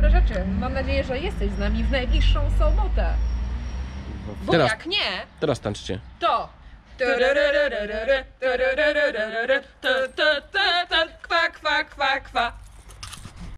rzeczy. Mam nadzieję, że jesteś z nami w najbliższą sobotę. Bo Teraz, jak nie, teraz tańczcie. to... Kwa, kwa, kwa, kwa.